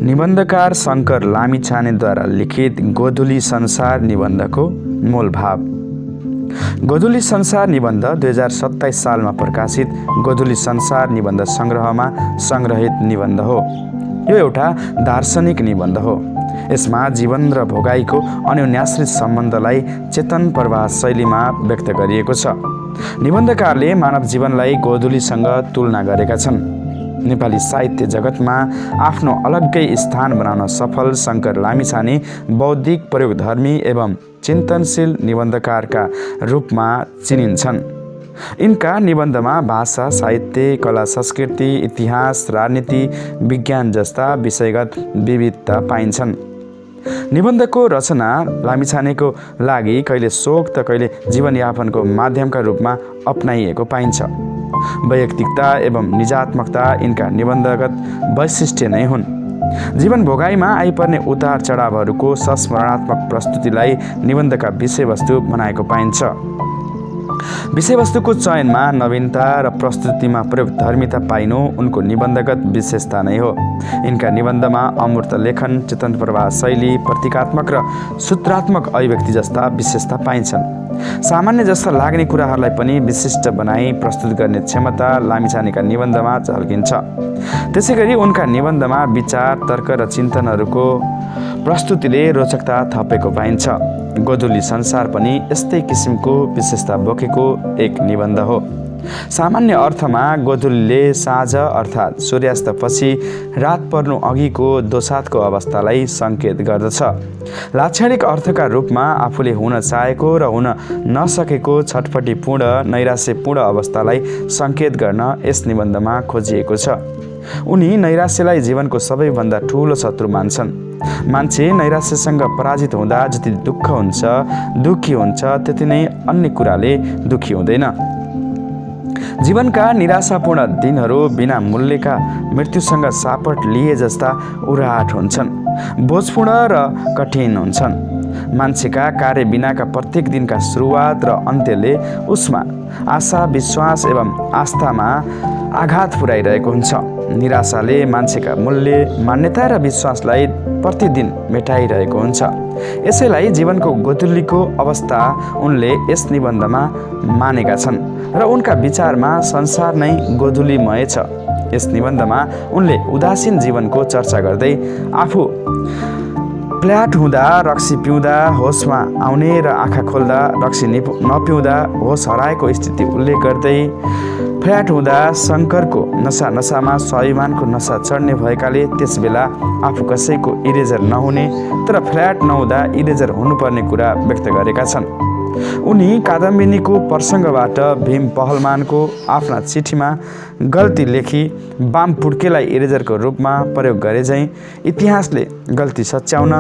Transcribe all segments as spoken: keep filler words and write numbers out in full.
निबन्धकार शङ्कर लामिछानेद्वारा लिखित गोधुली संसार निबन्धको मूल भाव। गोधुली संसार निबन्ध दुई हजार सत्ताइस सालमा प्रकाशित गोधुली संसार निबन्ध सङ्ग्रहमा सङ्ग्रहित निबन्ध हो। यो एउटा दार्शनिक निबन्ध हो। यसमा जीवन र भोगाईको अन्योन्याश्रित सम्बन्धलाई चेतन प्रवाह शैलीमा व्यक्त गरिएको छ। निबन्धकारले मानव जीवनलाई गोधुलीसँग तुलना गरेका छन्। नेपाली साहित्य जगतमा आफ्नो अलग्गै स्थान बनाउन सफल शङ्कर लामिछाने बौद्धिक प्रयोगधर्मी एवं चिन्तनशील निबन्धकारका रूपमा चिनिन्छन्। यिनका निबन्धमा भाषा, साहित्य, कला, संस्कृति, इतिहास, राजनीति, विज्ञान जस्ता विषयगत विविधता पाइन्छन्। निबन्धको रचना लामिछानेको लागि कहिले शोक त कहिले जीवनयापनको माध्यमका रूपमा अपनाइएको पाइन्छ। वैयक्तिकता एवं निजात्मकता यिनका निबन्धगत वैशिष्ट्य नै हुन्। जीवन भोगाईमा आइपर्ने उतार चढावहरूको संस्मरणात्मक प्रस्तुतिलाई निबन्धका विषयवस्तु बनाएको पाइन्छ। विषयवस्तुको चयनमा नवीनता र प्रस्तुतिमा प्रयोगधर्मिता पाइनु उनको निबन्धगत विशेषता नै हो। यिनका निबन्धमा अमूर्त लेखन, चेतन प्रवाह शैली, प्रतीकात्मक र सूत्रात्मक अभिव्यक्ति जस्ता विशेषता पाइन्छन्। सामान्य जस्ता लाग्ने कुराहरूलाई पनि विशिष्ट बनाई प्रस्तुत गर्ने क्षमता लामिछानेका निबन्धमा झल्किन्छ। त्यसैगरी उनका निबन्धमा विचार, तर्क र चिन्तनहरूको प्रस्तुतिले रोचकता थपेको पाइन्छ। गोधुली संसार पनि यस्तै किसिमको विशेषता बोकेको एक निबन्ध हो। सामान्य अर्थमा गोधुलीले साँझ अर्थात् सूर्यास्तपछि रात पर्नु अघिको दोसातको अवस्थालाई सङ्केत गर्दछ। लाक्षणिक अर्थका रूपमा आफूले हुन चाहेको र हुन नसकेको छटपटीपूर्ण, नैराश्यपूर्ण अवस्थालाई सङ्केत गर्न यस निबन्धमा खोजिएको छ। उनी नैराश्यलाई जीवनको सबैभन्दा ठुलो शत्रु मान्छन्। मान्छे नैराश्यसँग पराजित हुँदा जति दुःख हुन्छ, दुःखी हुन्छ, त्यति नै अन्य कुराले दुःखी हुँदैन। जीवनका निराशापूर्ण दिनहरू बिना मूल्यका मृत्युसँग सापट लिए जस्ता उराट हुन्छन्, बोझपूर्ण र कठिन हुन्छन्। मान्छेका कार्य बिनाका प्रत्येक दिनका सुरुवात र अन्त्यले उसमा आशा, विश्वास एवं आस्थामा आघात पुर्याइरहेको हुन्छ। निराशाले मान्छेका मूल्य, मान्यता र विश्वासलाई प्रतिदिन मेटाइरहेको हुन्छ। यसैलाई जीवनको गोधुलीको अवस्था उनले यस निबन्धमा मानेका छन् र उनका विचारमा संसार नै गोधुलीमय छ। यस निबन्धमा उनले उदासीन जीवनको चर्चा गर्दै आफू फ्ल्याट हुँदा, रक्सी पिउँदा, होसमा आउने र आँखा खोल्दा रक्सी नपिउँदा होस हराएको स्थिति उल्लेख गर्दै फ्ल्याट हुँदा शङ्करको नसा नसामा स्वाभिमानको नसा चढ्ने भएकाले त्यसबेला आफू कसैको इरेजर नहुने तर फ्ल्याट नहुँदा इरेजर हुनुपर्ने कुरा व्यक्त गरेका छन्। उनी कादम्बिनीको प्रसङ्गबाट भीम पहलमानको आफ्ना चिठीमा गल्ती लेखी बाम पुड्केलाई इरेजरको रूपमा प्रयोग गरे झैँ इतिहासले गल्ती सच्याउन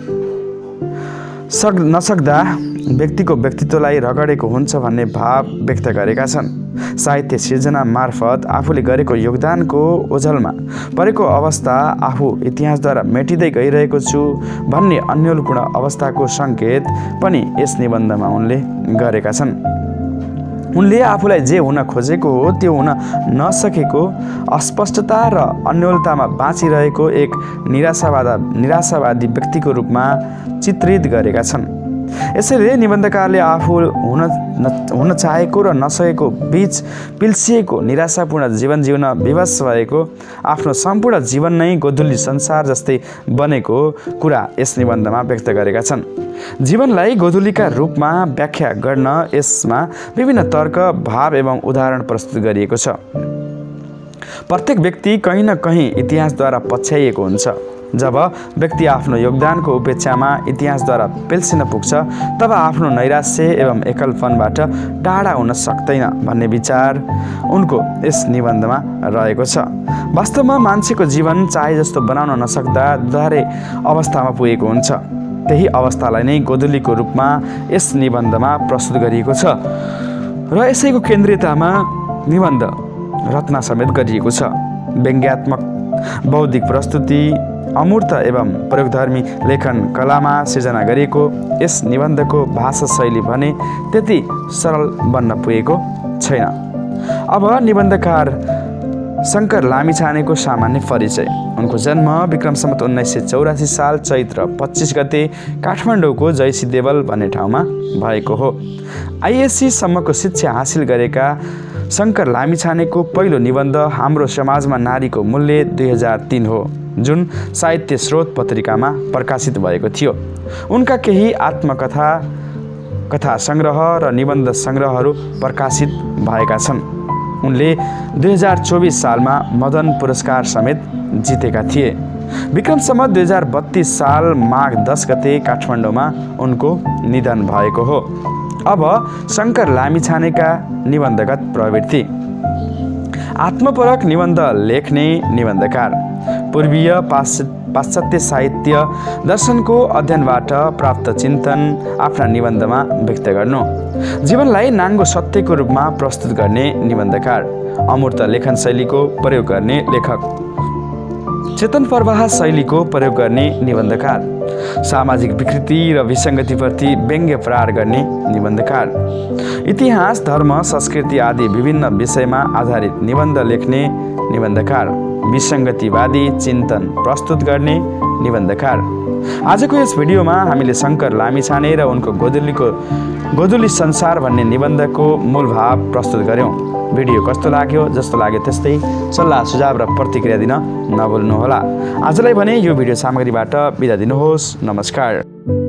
सक नसक्दा व्यक्तिको व्यक्तित्वलाई रगडेको हुन्छ भन्ने भाव व्यक्त गरेका छन्। साहित्य सिर्जना मार्फत आफूले गरेको योगदानको ओझलमा परेको अवस्था आफू इतिहासद्वारा मेटिँदै गइरहेको छु भन्ने अन्योलपूर्ण अवस्थाको सङ्केत पनि यस निबन्धमा उनले गरेका छन्। उनले आफूलाई जे हुन खोजेको हो त्यो हुन नसकेको अस्पष्टता र अन्योलतामा बाँचिरहेको एक निराशावादा निराशावादी व्यक्तिको रूपमा चित्रित गरेका छन्। यसैले निबन्धकारले आफू हुन हुन चाहेको र नसकेको बीच पिल्सिएको निराशापूर्ण जीवन जिउन विवश भएको आफ्नो सम्पूर्ण जीवन नै गोधुली संसार जस्तै बनेको कुरा यस निबन्धमा व्यक्त गरेका छन्। जीवनलाई गोधुलीका रूपमा व्याख्या गर्न यसमा विभिन्न तर्क, भाव एवं उदाहरण प्रस्तुत गरिएको छ। प्रत्येक व्यक्ति कहीँ न कहीँ इतिहासद्वारा पछ्याइएको हुन्छ। जब व्यक्ति आफ्नो योगदानको उपेक्षामा इतिहासद्वारा पेल्सिन पुग्छ तब आफ्नो नैराश्य एवं एकलपनबाट टाढा हुन सक्दैन भन्ने विचार उनको यस निबन्धमा रहेको छ। वास्तवमा मान्छेको जीवन चाहे जस्तो बनाउन नसक्दा दुधारे अवस्थामा पुगेको हुन्छ। त्यही अवस्थालाई नै गोधुलीको रूपमा यस निबन्धमा प्रस्तुत गरिएको छ र यसैको केन्द्रीयतामा निबन्ध रचना समेत गरिएको छ। व्यङ्ग्यात्मक बौद्धिक प्रस्तुति, अमूर्त एवं प्रयोगधर्मी लेखन कलामा सिर्जना गरिएको यस निबन्धको भाषा शैली भने त्यति सरल बन्न पुगेको छैन। अब निबन्धकार शङ्कर लामिछानेको सामान्य परिचय। उनको जन्म विक्रम सम्वत उन्नाइस सय चौरासी साल चैत्र पच्चिस गते काठमाडौँको जयसिद्धेवल भन्ने ठाउँमा भएको हो। आइएससीसम्मको शिक्षा हासिल गरेका शङ्कर लामिछानेको पहिलो निबन्ध हाम्रो समाजमा नारीको मूल्य दुई हजार तीन हो, जुन साहित्य स्रोत पत्रिकामा प्रकाशित भएको थियो। उनका केही आत्मकथा कथा सङ्ग्रह र निबन्ध सङ्ग्रहहरू प्रकाशित भएका छन्। उनले दुई हजार चौबिस सालमा मदन पुरस्कार समेत जितेका थिए। विक्रम सम्वत दुई हजार बत्तीस साल माघ दस गते काठमाडौँमा उनको निधन भएको हो। अब शङ्कर लामिछानेका निबन्धगत प्रवृत्ति। आत्मपरक निबन्ध लेख्ने निबन्धकार। पूर्वीय पाश्चात्य साहित्य दर्शनको अध्ययनबाट प्राप्त चिन्तन आफ्ना निबन्धमा व्यक्त गर्नु। जीवनलाई नाङ्गो सत्यको रूपमा प्रस्तुत गर्ने निबन्धकार। अमूर्त लेखन शैलीको प्रयोग गर्ने लेखक। चेतन प्रवाह शैलीको प्रयोग गर्ने निबन्धकार। सामाजिक विकृति र विसङ्गतिप्रति व्यङ्ग्य प्रहार गर्ने निबन्धकार। इतिहास, धर्म, संस्कृति आदि विभिन्न विषयमा आधारित निबन्ध लेख्ने निबन्धकार। विसङ्गतिवादी चिन्तन प्रस्तुत गर्ने निबन्धकार। आजको यस भिडियोमा हामीले शङ्कर लामिछाने र उनको गोधुलीको गोधुली संसार भन्ने निबन्धको मूल भाव प्रस्तुत गऱ्यौँ। भिडियो कस्तो लाग्यो? जस्तो लाग्यो त्यस्तै सल्लाह सुझाव र प्रतिक्रिया दिन नभुल्नुहोला। आजलाई भने यो भिडियो सामग्रीबाट बिदा दिनुहोस्। नमस्कार।